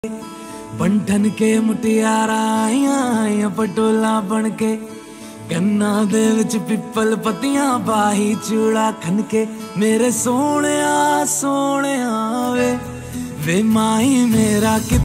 ਬੰਠਨ ਕੇ ਮੁਟਿਆਰਾਂ ਆਈਆਂ ਪਟੋਲਾ ਬਣ ਕੇ ਕੰਨਾਂ ਦੇ ਵਿੱਚ ਪਿੱਪਲ ਪੱਤੀਆਂ ਬਾਹੀ ਚੂੜਾ ਖਨ ਕੇ ਮੇਰੇ ਸੋਹਣਿਆ ਸੋਹਣਿਆ ਵੇ ਮਾਈ ਮੇਰਾ